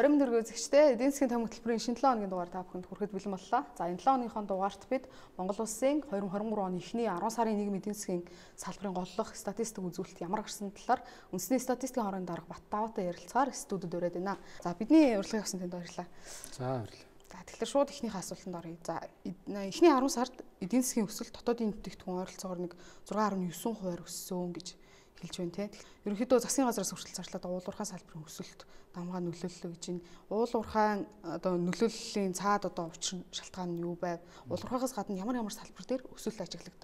20 дөрөв үзэгчтэй эдийн засгийн томь хөтөлбөрийн шинэ 7 хоногийн дугаар та бүхэнд хүрэхэд бэлэн боллоо. За энэ 7 хоногийнхоо дугаарт бид Монгол улсын 2023 оны эхний 10 сарын нийгмийн эдийн засгийн салбарын голлох статистик үзүүлэлт ямар гарсан талаар үндэсний статистикийн хорон дарга Баттаавтай ярилцахаар студид ураад байна. За бидний урилгыг авсан тэнд баярлалаа. За баярлалаа. За тэгэхээр шууд эхнийхээ асуултанд оръё. За эхний 10 сард эдийн засгийн өсөлт дотоодын бүтээгдэхүүн ойролцоогоор нэг 6.9% өссөн гэж хэлж байна те. Ерөнхийдөө засгийн газраас хүртэл зарчлаад уулуурхай салбарын өсөлт дамгаа нөлөөллөө гэж байна. Уулуурхай одоо нөлөөллийн цаад одоо учир шалтгаан нь юу байв? Уулуурхайгаас гадна ямар салбар дээр өсөлт ажиглагдаг?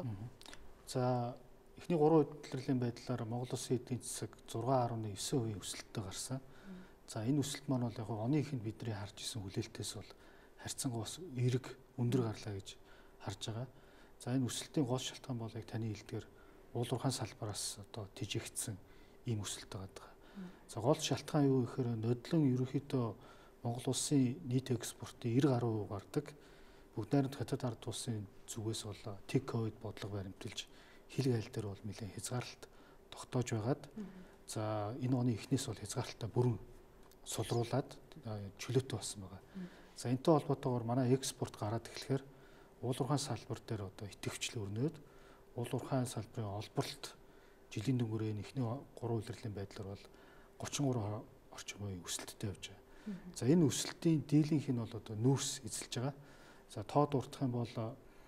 За эхний 3 удирдлагын байдлаар Монгол улсын эдийн засаг 6.9% өсөлттэй гарсан. За энэ өсөлт маань бол яг оны ихэнд бидний харж исэн хүлээлтээс бол харьцангуй бас эрг өндөр гарлаа гэж харж байгаа. За энэ өсөлтийн гол шалтгаан бол яг таны хэлдгээр уулуурхай салбараас одоо тижигдсэн ийм өсөлт байгаа. За гол шалтгаан юу гэхээр нодлон ерөнхийдөө Монгол улсын нийт экспортын 90% гардаг. Бүгд найрамд хятад ард улсын зүгээс бол тэг ковид бодлого баримталж хил гайл дээр бол нэлээд хязгаарлалт тогтоож байгаад за энэ оны эхнээс бол хязгаарлалтаа бүрэн сулруулад чөлөөтэй болсон байгаа. За энэтэй холбоотойгоор манай экспорт гараад эхлэхээр уулуурхай салбар дээр одоо идэвхжил өрнөд уулуурхай салбарын олборлолт жилийн дөнгөрөө эхний 3 удирдлагын байдлаар бол 33 орчим үеийн өсөлттэй явж байгаа. За энэ өсөлтийн дийлэнх нь бол одоо нүүрс эзэлж байгаа. За тоо дурдах юм бол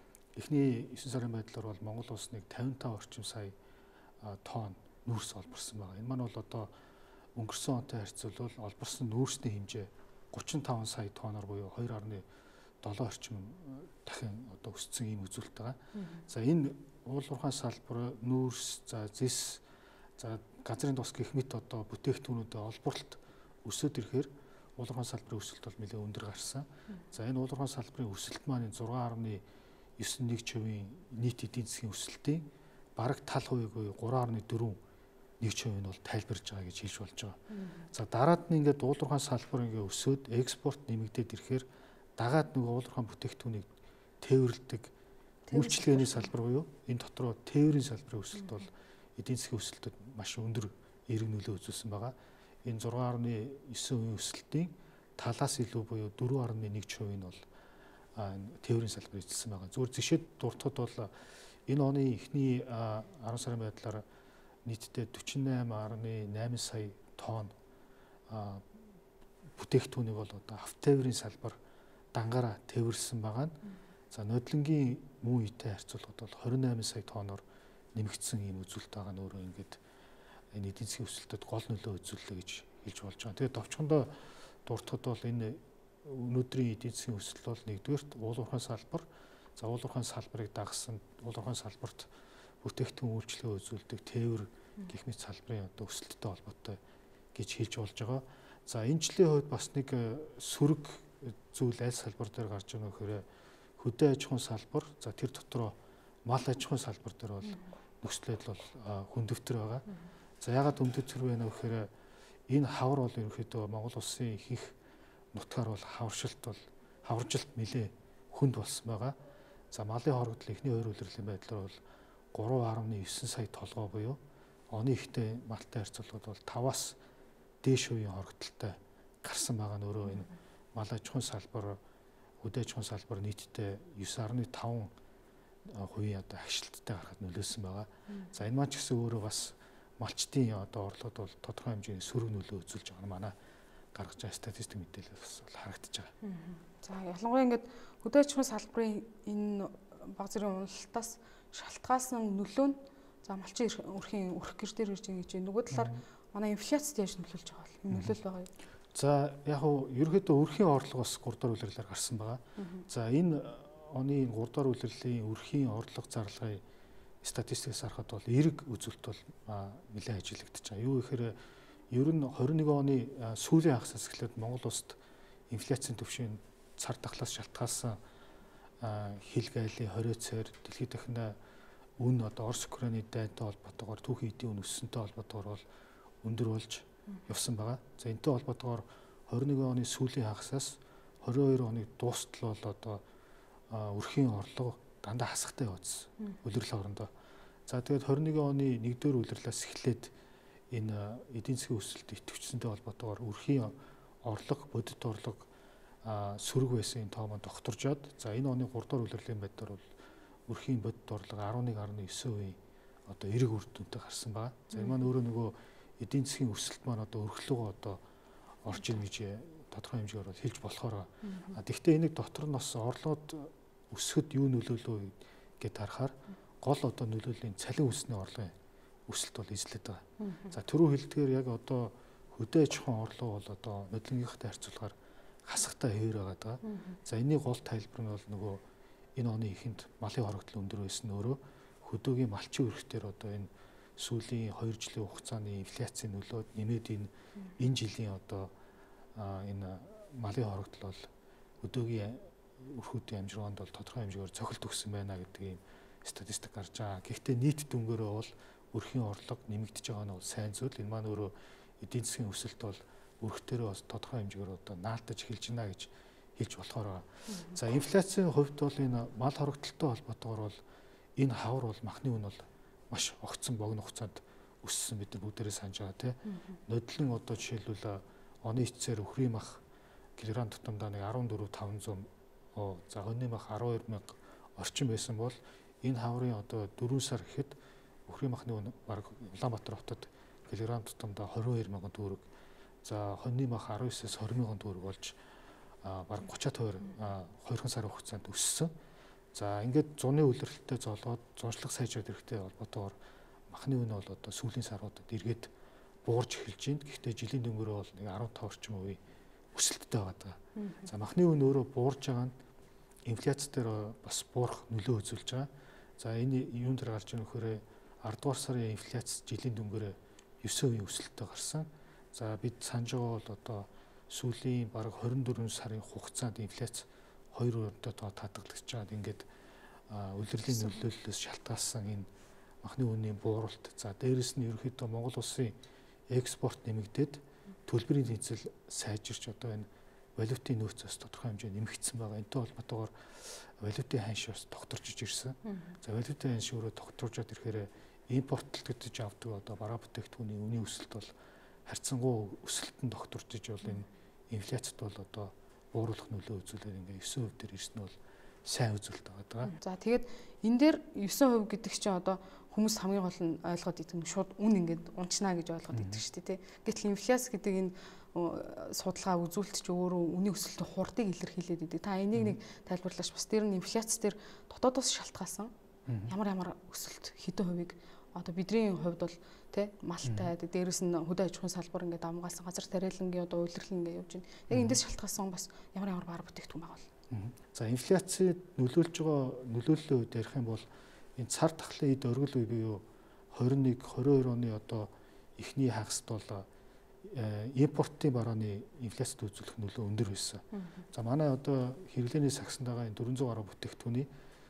эхний 9 сарын байдлаар бол Монгол улс нэг 55 орчим сая тонн нүүрс олборсон байгаа. Энэ маань бол одоо өнгөрсөн онтой харьцуулбал олборсон нүүрсний хэмжээ 35 сая тонноор буюу 2.7 орчим дахин одоо өссөн ийм үзүүлэлт байгаа. За энэ уулуурхай салбар, нүүрс, за зэс, за газрын тус гэх мэт одоо бүтээгдэхүүнүүдэд олборлолт өсөд ирэхээр уулуурхай салбарын өсөлт бол нэлээд өндөр гарсан. За энэ уулуурхай салбарын өсөлт маань 6.91% нийт эдийн засгийн өсөлтийн бараг тал хувийг буюу 3.4% нь бол тайлбарж байгаа гэж хэлж болж байгаа. За дараад нь ингээд уулуурхай салбар ингээд өсөөд экспорт нэмэгдээд ирэхээр дагаад нөгөө уулуурхай бүтээгдэхүүнийг тээвэрлэдэг үйлчилгээний салбар буюу энэ дотроо тээврийн салбарын өсөлт бол эдийн засгийн өсөлтөд маш өндөр эрг нөлөө үзүүлсэн байгаа. Энэ 6.9% өсөлтийн талаас илүү буюу 4.1% нь бол тээврийн салбар эзэлсэн байгаа. Зүгээр зэшэд дуртахад бол энэ оны эхний 10 сарын байдлаар нийтдээ 48.8 сая тонн бүтээгдэхүүнийг бол одоо автотээврийн салбар дангаараа тээвэрлсэн байгаа нь за нодлонгийн мөн үетэй харьцуулахад бол 28 сая тонноор нэмэгдсэн ийм үзүүлэлт байгаа нь өөрөө ингээд энэ эдийн засгийн өсөлтөд гол нөлөө үзүүллээ гэж хэлж болж байгаа. Тэгээд товчхондоо дуртахад бол энэ өнөөдрийн эдийн засгийн өсөлт бол нэгдүгээрт уулуурхай салбар, за уулуурхай салбарыг дагсан уулуурхай салбарт бүтээгдэхүүн үйлчлэгээ үзүүлдэг тээвэр гэх мэт салбарын одоо өсөлттэй холбоотой гэж хэлж болж байгаа. За энэ жилийн хувьд бас нэг сөрөг зүйл аль салбар дээр гарч байгаа нөхөрөө хөдөө аж ахуйн салбар, за тэр дотроо мал аж ахуйн салбар дээр бол нөхцөл байдал бол хүндөвтөр байгаа. За ягаад хүндөвтөр вэ гэхээр энэ хавар бол ерөнхийдөө Монгол улсын ихэнх нутгаар бол хаваржилт нэлээ хүнд болсон байгаа. За малын хорогдол эхний 2 удирдлагын байдлаар бол 3.9 сая толгой буюу оны ихтэй малтай харьцуулахад бол 5-аас дээш хувийн хорогдолтой гарсан байгаа нь өөрөө энэ мал аж ахуйн салбар, хөдөө аж ахуйн салбар нийтдээ 9.5% одоо агшилттай гарахад нөлөөсөн байгаа. За энэ маань ч гэсэн өөрөө бас малчтын одоо орлогод бол тодорхой хэмжээний сөрөг нөлөө үзүүлж байгаа нь манай гаргаж байгаа статистик мэдээлэлээс бол харагдаж байгаа. За ялангуяа ингээд хөдөө аж ахуйн салбарын энэ баг зэргийн уналтаас шалтгаалсан нөлөө нь за малчин өрхийн өрх гэр дээр ирж байгаа гэж нөгөө талаар манай инфляцид яаж нөлөөлж байгаа вэ? Энэ нөлөөл байгаа юу? За яг хуу ерөнхийдөө өрхийн орлого бас 3 дахь улирлаар гарсан байгаа. За энэ оны 3 дахь улирлын өрхийн орлого зарлагын статистикээс харахад бол эрг үзүүлэлт бол нэлээд ажиглагдаж байгаа. Юу гэхээр ер нь 21 оны сүүлийн хагасаас эхлээд Монгол улсад инфляцийн түвшин цар тахлаас шалтгаалсан хил гайлын 20 цаар дэлхийд дахина үн одоо Орос Украины дайнтай холбоотойгоор түүхийн эдийн үн өссөнтэй холбоотойгоор бол өндөр болж явсан байгаа. За энэтэй холбоотойгоор 21 оны сүүлийн хагасаас 22 оны дуустал бол одоо өрхийн орлого дандаа хасахтай явагдсан улирлын орондоо. За тэгээд 21 оны 1-р улирлаас эхлээд энэ эдийн засгийн өсөлт идэвхжсэнтэй холбоотойгоор өрхийн орлого, бодит орлого сөрөг байсан энэ тоо маань докторжоод за энэ оны 3 дугаар улирлын байдлаар бол өрхийн бодит орлого 11.9% одоо эрэг үр дүнтэй гарсан байна. За энэ маань өөрөө нөгөө эдийн засгийн өсөлт маань одоо өргөлөөгөө одоо орж ийн гэж тодорхой хэмжээгээр бол хэлж болохоор. Гэхдээ энийг дотор нь бас орлогод өсөхөд юу нөлөөлөө гэдээ харахаар гол одоо нөлөөллийн цалин үсний орлогын өсөлт бол эзлээд байгаа. За түрүү хэлдгээр яг одоо хөдөө аж ахуйн орлого бол одоо нодлонгийнхтай харьцуулахаар хасагтай хэвээр байгаа. За энэний гол тайлбар нь бол нөгөө энэ оны эхэнд малын хорогдлол өндөр байсан өөрөө хөдөөгийн малчин өрхтөр одоо энэ сүүлийн 2 жилийн хугацааны инфляцийн нөлөөд нэмээд энэ жилийн одоо энэ малын хорогдлол бол хөдөөгийн өрхүүдийн амжиргаанд бол тодорхой хэмжээгээр цохилт өгсөн байна гэдэг ийм статистик гарч байгаа. Гэхдээ нийт дүнгээрээ бол өрхийн орлого нэмэгдэж байгаа нь бол сайн зүйл. Энэ маань өөрөө эдийн засгийн өсөлт бол өрхтөрөө бас тодорхой хэмжээгээр одоо наалтаж эхэлж байна гэж хэлж болохоор байгаа. За инфляцийн хувьд бол энэ мал хорогдлолтой холбоотойгоор бол энэ хавар бол махны үн бол маш огцон богино хугацаанд өссөн бид нар бүгдээрээ санаж байгаа тийм. Нодлон одоо жишээлбэл оны эцсээр өхрийн мах килограмм тутамдаа нэг 14,500 за хоньны мах 12,000 орчим байсан бол энэ хаврын одоо 4 сар гэхэд өхрийн махны үн баг Улаанбаатар хотод килограмм тутамдаа 22,000 төгрөг. За хоньны мах 19-с 20,000 төгрөг болж баг 30-аар 2 сарын хугацаанд өссөн. За ингээд зуны үлрэлттэй золоод зуншлах сайжраад ирэхтэй холбоотойгоор махны үн бол одоо сүүлийн саруудад эргээд буурж эхэлж байна. Гэхдээ жилийн дөнгөөр бол нэг 15 орчим хувийн өсөлттэй байгаа. За махны үн өөрөө буурж байгаа нь инфляц дээр бас буурах нөлөө үзүүлж байгаа. За энэ юун дээр гарч ирэх вөхөрөө 10 дугаар сарын инфляц жилийн дөнгөөр 9% өсөлттэй гарсан. За бид санаж байгаа бол одоо сүүлийн бараг 24 сарын хугацаанд инфляц 2%-тэй татгалзаж байгаа. Ингээд улирлын нөлөөллөөс шалтгаалсан энэ махны үнийн бууралт. За дээрэс нь ерөнхийдөө Монгол улсын экспорт нэмэгдээд төлбөрийн тэнцэл сайжирч одоо энэ валютын нөөцөөс тодорхой хэмжээнд нэмэгдсэн байгаа. Энэтэй холбоотойгоор валютын ханш бас тогтворж ирсэн. За валютын ханш өөрөө тогтворжоод ирэхээр импортлолт гэж авдаг одоо бараа бүтээгдэхүүний үнийн өсөлт бол харьцангуй өсөлтөнд тогтворж иж бол энэ инфляцид бол одоо бууруулах нөлөө үзүүлээд ингээ 9% дээр ирсэн нь бол сайн үзүүлэлт байгаа. За тэгээд энэ дээр 9% гэдэг чинь одоо хүмүүс хамгийн гол нь ойлгоод идэв шууд үн ингээд унчнаа гэж ойлгоод идэв шүү дээ. Гэтэл инфляц гэдэг энэ судалгаа үзүүлэлт чи өөрөө үнийн өсөлтийн хурдыг илэрхийлээд идэв. Та энийг нэг тайлбарлаач. Бас дээр нь инфляц дээр дотоодоос шалтгаалсан ямар өсөлт хэдэн хувийг одоо бидний хувьд бол тий малтай дээрээс нь хөдөө аж ахуйн салбар ингээд амгаасан газар тариалангийн одоо үйлрэл ингээд явж байна. Яг эндээс шалтгаалсан бас ямар баар бүтээгдэхүүн байгаа бол. За инфляцид нөлөөлж байгаа нөлөөллийн үед ярих юм бол энэ цар тахлын эд оргил үе буюу 21 22 оны одоо эхний хагаст бол импортын барааны инфляцид үзүүлэх нөлөө өндөр байсан. За манай одоо хэрэглээний сагсанд байгаа энэ 400 гаруй бүтээгдэхүүний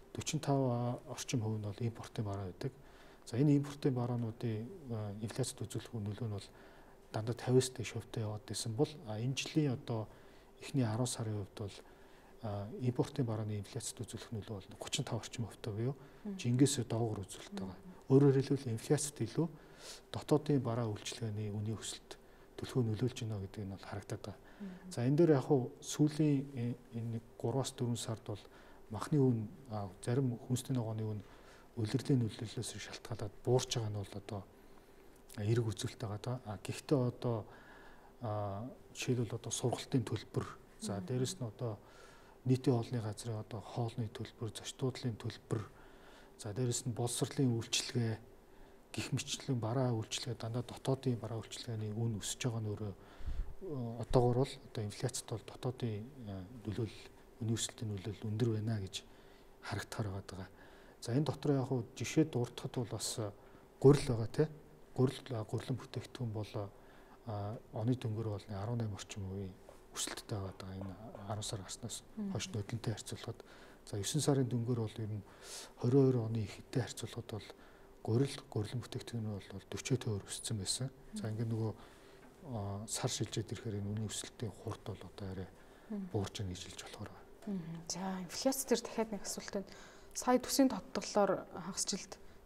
45 орчим хувь нь бол импортын бараа байдаг. За энэ импортын бараануудын инфляцид үзүүлэх нөлөө нь бол дандаа 50-с дээш хувьтай яваад байсан бол энэ жилийн одоо эхний 10 сарын хувьд бол импортын барааны инфляцид үзүүлэх нөлөө бол 35 орчим хувьтай буюу жингээс доогуур үзүүлэлт байгаа. Өөрөөр хэлбэл инфляцид илүү дотоодын бараа үйлчилгээний үнийн өсөлт төлхөө нөлөөлж байна гэдэг нь бол харагдаад байгаа. За энэ дээр яг хуу сүүлийн энэ 3-аас 4 сард бол махны үн зарим хүнсний ногооны үн улирлын нөлөөллөөс шалтгаалаад буурч байгаа нь бол одоо эрг үзүүлэлт байгаа. Гэхдээ одоо жишээлбэл одоо сургалтын төлбөр, за дээрэс нь одоо нийтийн хоолны газрын одоо хоолны төлбөр, зочдлын төлбөр, за дээрэс нь боловсролын үйлчилгээ гэх мэтчлэн бараа үйлчилгээ дандаа дотоодын бараа үйлчилгээний үн өсөж байгаа нь өөрөө одоогоор бол одоо инфляцид бол дотоодын нөлөөлөл, үнийн өсөлтийн нөлөөлөл өндөр байна гэж харагдахаар байгаа. За энэ дотор яг хуу жишээ дурдахад бол бас гурил байгаа тийм. Гурилан бүтээгдэхүүн бол оны дөнгөөр бол 18 орчим хувийн өсөлттэй байгаа. Энэ 10 сар гарснаас хойш нодлонтой харьцуулахад за 9 сарын дөнгөөр бол ер нь 22 оны ихэдтэй харьцуулахад бол гурилан бүтээгдэхүүн бол 40% өссөн байсан. За ингээд нөгөө сар шилжээд ирэхээр энэ үнийн өсөлтийн хурд бол одоо арай буурж байгаа гэж хэлж болохоор байна. За инфляц дээр дахиад нэг асуулт байна. Сая төсвийн тодтголоор хагас жилд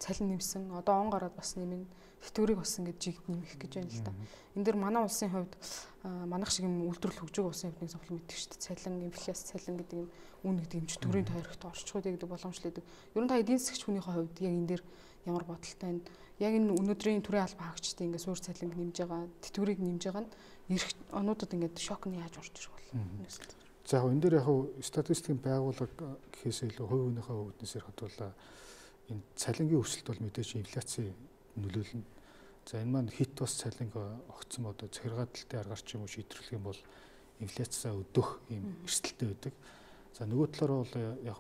цалин нэмсэн. Одоо он гараад бас нэмэн тэтгэврийг бас ингэж жиг нэмэх гэж байна л да. Энд дэр манай улсын хувьд манайх шиг юм үйлдвэрлэл хөгжөөг улсын хувьд нэг сонирхол мэддэг шүү дээ. Цалин, инфляц цалин гэдэг юм үн гэдэг юм ч төрийн тойрогт орчхууд гэдэг боломжлойдаг. Ер нь та эдийн засгч хүнийхээ хувьд яг энэ дэр ямар бодолтой байна? Яг энэ өнөөдрийн төрийн албан хаагчдын ингээд суур цалинг нэмж байгаа, тэтгэврийг нэмж байгаа нь эх онуудад ингээд шок нь яаж орж ирэх бол? За яг энэ дээр яг статистикийн байгууллага гэхээс илүү хувь хүнийхээ үүднээс ярих бол энэ цалингийн өсөлт бол мэдээж инфляцийн нөлөөлнө. За энэ маань хит бас цалинг огцсон одоо захиргааталтай аргаар ч юм уу шийдвэрлэх юм бол инфляцаа өдөх юм эрсдэлтэй байдаг. За нөгөө талаараа бол яг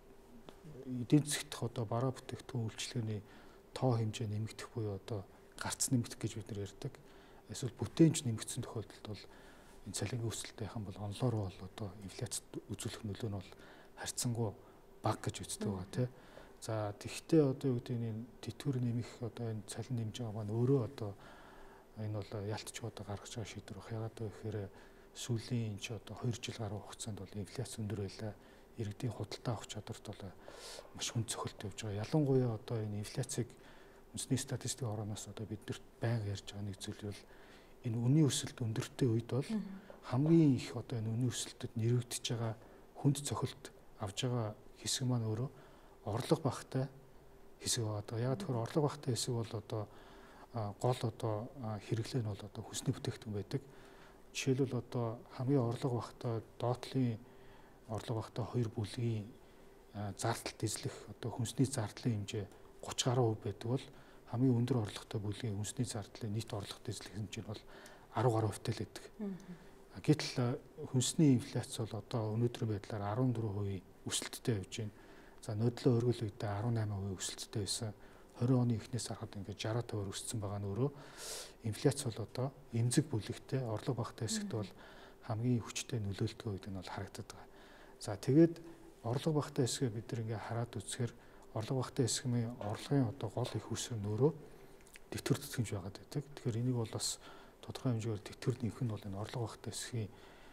эдийн засгт одоо бараа бүтээгдэхүүн үйлчлэгээний тоо хэмжээ нэмэгдэх буюу одоо гарц нэмэгдэх гэж бид нар ярьдаг. Эсвэл бүтээмж нэмэгдсэн тохиолдолд бол энэ цалингийн өсөлттэй хам бол онлоор бол одоо инфляцид үзүүлэх нөлөө нь бол харьцангуй бага гэж үздэг байгаа тийм. За тэгвэл одоо юу гэдэг нь тэтгэвэр нэмэх одоо энэ цалин нэмж байгаа маань өөрөө одоо энэ бол ялтч одоо гаргаж байгаа шийдвэр баг. Ягаад гэвэл сүүлийн ч одоо 2 жил гаруй хугацаанд бол инфляц өндөр байлаа. Иргэдийн худалдаа авах чадварт бол маш хүнд цохилт явж байгаа. Ялангуяа одоо энэ инфляцийг үндэсний статистикийн орооноос одоо биднэрт байнга ярьж байгаа нэг зүйл бол энэ үнийн өсөлт өндөртэй үед бол хамгийн их одоо энэ үнийн өсөлтөд нэрвэгдэж байгаа хүнд цохилт авж байгаа хэсэг маань өөрөө орлого багтай хэсэг байгаа. Яг тэгэхээр орлого багтай хэсэг бол одоо гол одоо хэрэглээ нь бол одоо хүнсний бүтээгдэхүүн байдаг. Жишээлбэл одоо хамгийн орлого багтай доотлын орлого багтай 2 бүлгийн зардалт эзлэх одоо хүнсний зардлын хэмжээ 30 гаруй % байдаг бол хамгийн өндөр орлоготой бүлгийн хүнсний зардлын нийт орлогот эзлэх хэмжээ нь бол 10 гаруй % л байдаг. Гэтэл хүнсний инфляц бол одоо өнөөдрийн байдлаар 14% өсөлттэй явж байна. За нөдлөө өргөл үедээ 18% өсөлттэй байсан. 20 оны эхнээс харахад ингээд 60% өссөн байгаа нь өөрөө инфляц бол одоо эмзэг бүлэгтэй орлого багтай хэсэгт бол хамгийн хүчтэй нөлөөлдөг гэдэг нь бол харагдаад байгаа. За тэгээд орлого багтай хэсгээ бид нар ингээд хараад үзэхээр орлого багтай хэсгийн орлогын одоо гол их үсэр нь өөрөө тэтгэвэр тэтгэмж байгаад байдаг. Тэгэхээр энийг бол бас тодорхой хэмжээгээр тэтгэвэр нэмэх нь бол энэ орлого багтай хэсгийн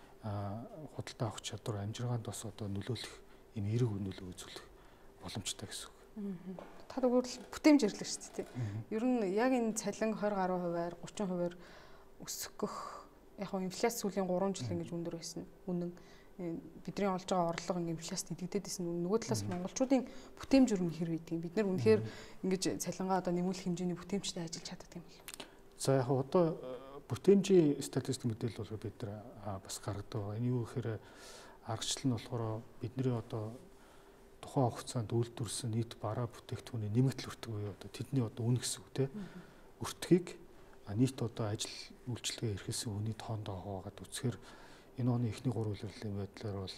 худалдаа авах чадвар амжиргаанд бас одоо нөлөөлөх юм эерэг нөлөө үзүүлэх боломжтой гэсэн үг. Та тэгвэл бүтээмж ирлээ шүү дээ. Ер нь яг энэ цалин 20 гаруй хувиар 30% өсөх яг нь инфляц сүүлийн 3 жил ингэж өндөр байсан. Үнэн бидний олж байгаа орлого инфляцид идэгдээд исэн. Нөгөө талаас монголчуудын бүтээмж ер нь хэр үйдэг юм. Бид нар үнэхээр ингэж цалингаа одоо нэмүүлэх хэмжээний бүтээмжтэй ажиллаж чаддаг юм бол. За яг одоо бүтээмжийн статистик мэдээлэл бол бид нар бас гаргадаг байгаа. Энэ юу гэхээр аргачлал нь болохоор бидний одоо тухайн хугацаанд үйлдвэрлэсэн нийт бараа бүтээгдэхүүний нэмэгдэл өртөг буюу одоо тэдний одоо үн гэсэн үг тийм өртгийг нийт одоо ажил үйлчлэгээ эрхэлсэн хүний тоондоо хаваагаад үзэхээр энэ оны эхний 3 улирлын байдлаар бол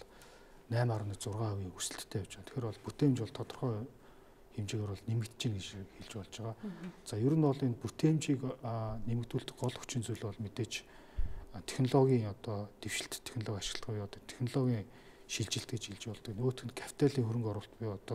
8.6% өсөлттэй явж байгаа. Тэгэхээр бол бүтээмж бол тодорхой хэмжээгээр бол нэмэгдэж байна гэж хэлж болж байгаа. За ер нь бол энэ бүтээмжийг нэмэгдүүлэх гол хүчин зүйл бол мэдээж технологийн одоо дэвшилт технологи ашиглах буюу одоо технологийн шилжилт гэж хэлж болдог. Нөгөөх нь капиталын хөрөнгө оруулалт буюу одоо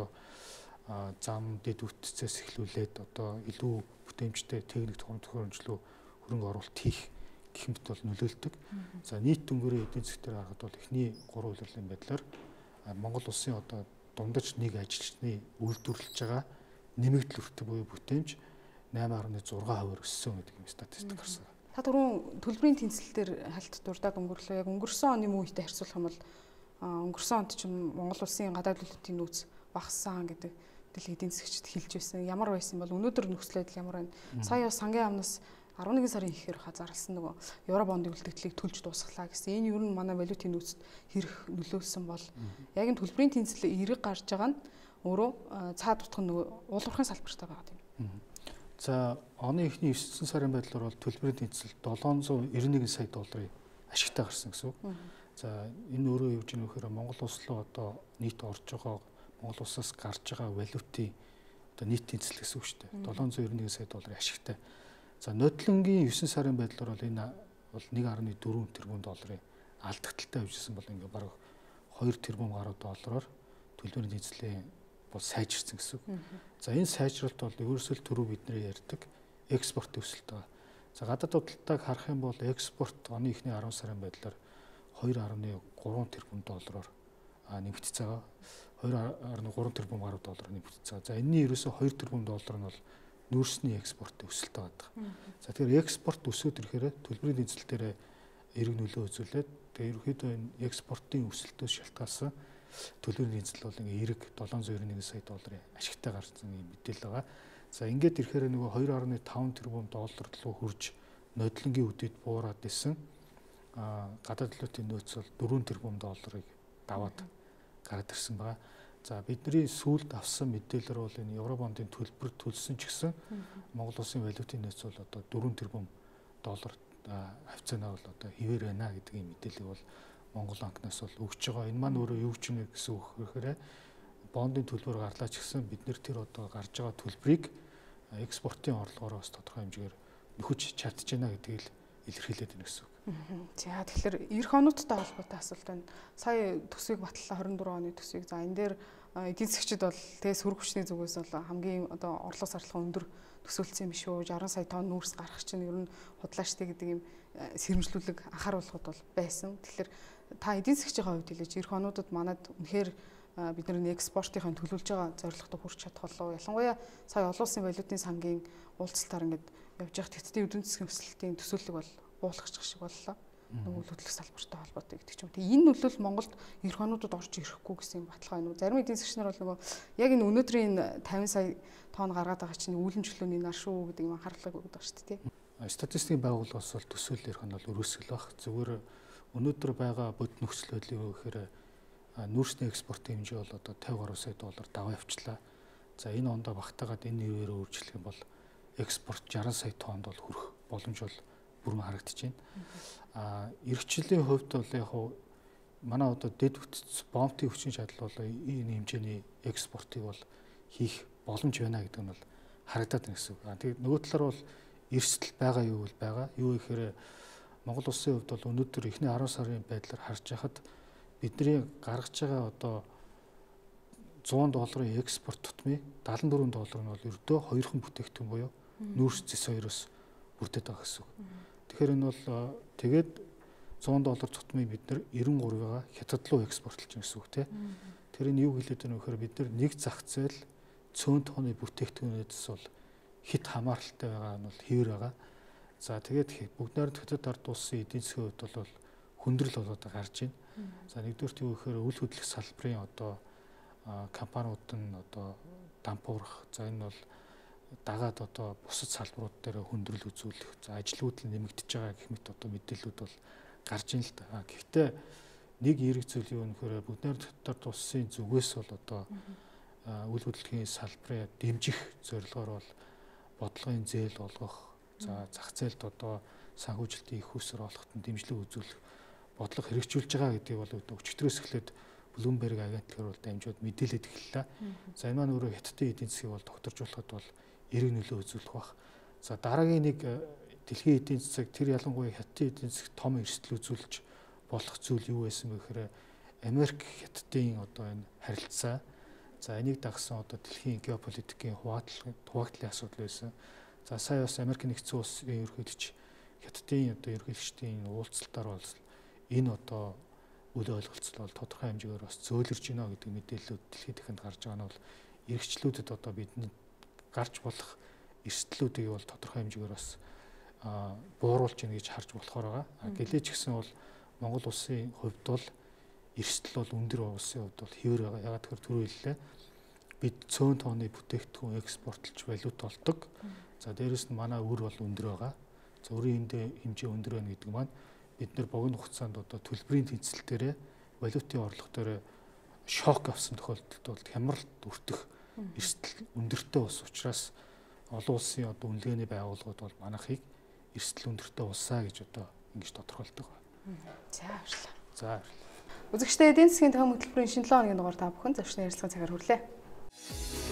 зам дэд үтцээс эхлүүлээд одоо илүү бүтээмжтэй техник тохиромжлол хөрөнгө оруулалт хийх гэх мэт бол нөлөөлдөг. За нийт дүнгээрээ эдийн засгаар харахад бол эхний 3 улирлын байдлаар Монгол улсын одоо дундаж нэг ажилчны үйлдвэрлэж байгаа нэмэгдэл өртөг буюу бүтээмж 8.6% өссөн гэдэг юм статистик гарсан. Та түрүүн төлбөрийн тэнцэлээр хальт дурдаад өнгөрлөө. Яг өнгөрсөн оны мөн үетэй харьцуулах юм бол өнгөрсөн онд ч Монгол улсын гадаад валютын нөөц багассан гэдэг дэлхийн эдийн засгчид хэлж байсан. Ямар байсан бол өнөөдөр нөхцөл байдал ямар байна? Сая бас сангийн амнаас 11 сарын ихээр зарласан нөгөө евро бондын үлдэгдлийг төлж дуусглаа гэсэн. Энэ юу н манай валютын нөөцөд хэрэг нөлөөлсөн бол яг энэ төлбөрийн тэнцэл эерэг гарч байгаа нь өөрөө цаад утга нөгөө уулуурхын салбартай байгаа юм. За оны эхний 9 сарын байдлаар бол төлбөрийн тэнцэл 791 сая долларын ашигтай гарсан гэсэн үг. За энэ өөрөө юу гэж нөхөр Монгол улс руу одоо нийт орж байгаа Монгол улсаас гарч байгаа валютын одоо нийт тэнцэл гэсэн үг шүү дээ. 791 сая долларын ашигтай. За нотлонгийн 9 сарын байдлаар бол энэ бол 1.4 тэрбум долларын алдагдaltaй явжсэн бол ингээ бараг 2 тэрбум гаруй доллараар төлбөрийн тэнцлийн бол сайжирсан гэсэн үг. За энэ сайжралт бол ерөөсөө түрүү бидний ярьдаг экспорт өсөлт байгаа. За гадаад худалдааг харах юм бол экспорт оны эхний 10 сарын байдлаар 2.3 тэрбум доллараар нэмэгдэж байгаа. 2.3 тэрбум гаруй доллар нэмэгдэж байгаа. За энэний ерөөсөө 2 тэрбум доллар нь бол нүүрсний экспорт өсөлт байгаа. За тэгэхээр экспорт өсөд ирэхээр төлбөрийн тэнцэл дээр эрг нөлөө үзүүлээд тэгээ ерөнхийдөө энэ экспортын өсөлтөөс шалтгаалсан төлбөрийн тэнцэл бол ингээ эрг 791 сая долларын ашигтай гарсан юм мэдээлэл байгаа. За ингээд ирэхээр нөгөө 2.5 тэрбум доллар руу хурж нодлонгийн үдээд буураад исэн гадаад валютын нөөц бол 4 тэрбум долларыг даваад гараад ирсэн байгаа. За бидний сүүлд авсан мэдээлэлээр бол энэ евробондын төлбөр төлсөн ч гэсэн Монгол улсын валютын нөөц бол одоо 4 тэрбум доллар хавцаанаа бол одоо хэвээр байна гэдгийн мэдээллийг бол Монгол банкнаас бол өгч байгаа. Энэ маань өөрөө юу ч юм гэсэн үг гэхээр бондын төлбөр гарлаа ч гэсэн бид нэр тэр одоо гарч байгаа төлбөрийг экспортын орлогоор бас тодорхой хэмжээгээр нөхөж чадж байна гэдгийг л илэрхийлээд байна гэсэн үг. За тэгэхээр эх онуудтай холбоотой асуулт байна. Сая төсвийг батлаа 24 оны төсвийг. За энэ дээр эдийн засгчид бол тэгээс хөрөг хүчний зүгээс бол хамгийн одоо орлого сарлага өндөр төсөөлсөн юм биш үү? 60 сая тонн нүүрс гарах чинь ер нь худлаачтай гэдэг юм сэрэмжлүүлэг анхааруулгад бол байсан. Тэгэхээр та эдийн засгчийн хувьд хэлээч эх онуудад манад үнэхээр бид нар экспортын төлөвлөж байгаа зорилготой хүрч чадах болов. Ялангуяа сая олон улсын валютын сангийн уулзалтаар ингээд явж байгаа тэтгэлийн эдийн засгийн өсөлтийн төсөөлөг бол буулгачих шиг боллоо. Нөгөө хөдөлгөх салбартай холбоотой гэдэг ч юм. Тэгээ энэ нөлөөл Монголд эх онуудад орж ирэхгүй гэсэн юм баталгаа байна уу? Зарим эдийн засгч нар бол нөгөө яг энэ өнөөдрийн 50 сая тонн гаргаад байгаа чинь үүлэн чөлөөний нар шүү гэдэг юм анхаарлыг өгдөг шүү дээ. Статистикийн байгууллагаас бол төсөөлөл ярих нь бол өрөөсгөл баг. Зүгээр өнөөдөр байгаа бодит нөхцөл байдлыг өгөхээр нүүрсний экспортын хэмжээ бол одоо 50 гаруй сая доллар даваа явчлаа. За энэ ондоо багтаагаад энэ нэрээр өөрчлөх юм бол экспорт 60 сая тоннд бол хүрэх боломж бол бүрэн харагдаж байна. Эрхчлэлийн хувьд бол яг манай одоо дэд бүтц бомбын хүчин чадал бол энэ хэмжээний экспортыг бол хийх боломж байна гэдэг нь бол харагдаад байна гэсэн үг. Тэгээд нөгөө талаар бол эрсдэл байгаа юу вэ байгаа. Юу гэхээр Монгол улсын хувьд бол өнөөдөр эхний 10 сарын байдлаар харж байхад бидний гаргаж байгаа одоо 100 долларын экспорт тутмын 74 доллар нь бол ердөө хоёрхан бүтээгдэхүүн буюу нүүрс зэс хоёроос бүрдээд байгаа гэсэн үг. Тэгэхээр энэ бол тэгээд 100 доллар тутмын бид нар 93-аа хятад руу экспортлж байгаа гэсэн үг тийм. Тэр нь юу хэлээд байна вэ гэхээр бид нар нэг зах зээл цөөн тооны бүтээгдэхүүнээс бол хит хамааралтай байгаа нь бол хэвээр байгаа. За тэгээд бүгд найрамд хятад ард улсын эдийн засгийн хувьд бол хүндрэл болоод гарч байна. За нэгдүгээр юу гэхээр үйл хөдлөх салбарын одоо компаниуд нь одоо дампуурах. За энэ бол дагаад одоо бусад салбарууд дээр хүндрэл үзүүлэх. За ажлууд нь нэмэгдэж байгаа гэх мэт одоо мэдээлэлүүд бол гарч ийн л да. Гэхдээ нэг эерэг зүйл юу нөхөр бүгд найрамд хятад улсын зүгээс бол одоо үйл хөдлөлийн салбарыг дэмжих зорилгоор бол бодлогын зээл олгох. За зах зээлд одоо санхүүжилтийн их усэр олоход нь дэмжлэг үзүүлэх бодлого хэрэгжүүлж байгаа гэдгийг бол өчигдрөөс эхлээд Bloomberg агентлгаар бол дамжууд мэдээлээд эхэллээ. За энэ маань өөрөө хятадын эдийн засгийг бол докторжуулахад бол эрэг нөлөө үзүүлэх бах. За дараагийн нэг дэлхийн эдийн засаг тэр ялангуяа хятадын эдийн засаг том эрсдэл үзүүлж болох зүйл юу байсан бэ гэхээр Америк хятадын одоо энэ харилцаа. За энийг дагсан одоо дэлхийн геополитикийн хуваагдлын асуудал байсан. За сая бас Америк нэгдсэн улсын ерөнхийлөгч хятадын одоо ерөнхийлөгчдийн уулзалтаар бол энэ одоо үл ойлголцол бол тодорхой хэмжээгээр бас зөөлрж байна гэдэг мэдээлэлүүд дэлхийд дахинд гарч байгаа нь бол эрхчлүүдэд одоо бидний гарч болох эрсдлүүдийг бол тодорхой хэмжээгээр бас бууруулж байна гэж харж болохоор байгаа. Гэлээч гэсэн бол Монгол улсын хувьд бол эрсдэл бол өндөр улсын хувьд бол хэвээр байгаа. Ягаад гэхээр түрүү хэллээ. Бид цөөн тооны бүтээгдэхүүн экспортлж валют олдог. За дээрэс нь манай өр бол өндөр байгаа. За өрийн хэмжээ өндөр байна гэдэг маань бид нар богино хугацаанд одоо төлбөрийн тэнцэл дээрээ валютын орлого дээрээ шок авсан тохиолдолд бол хямралт өртөх эрсдэл өндөртэй ус учраас олон улсын одоо үнэлгээний байгууллагууд бол манайхыг эрсдэл өндөртэй улсаа гэж одоо ингэж тодорхойлдог байна. За баярлалаа. За баярлалаа. Үзэгчдээ эдийн засгийн төхөөрөмж хөтөлбөрийн шинэ 7 хоногийн дугаар та бүхэн зөвшөөрлийн ярилцлагын цагаар хүрлээ.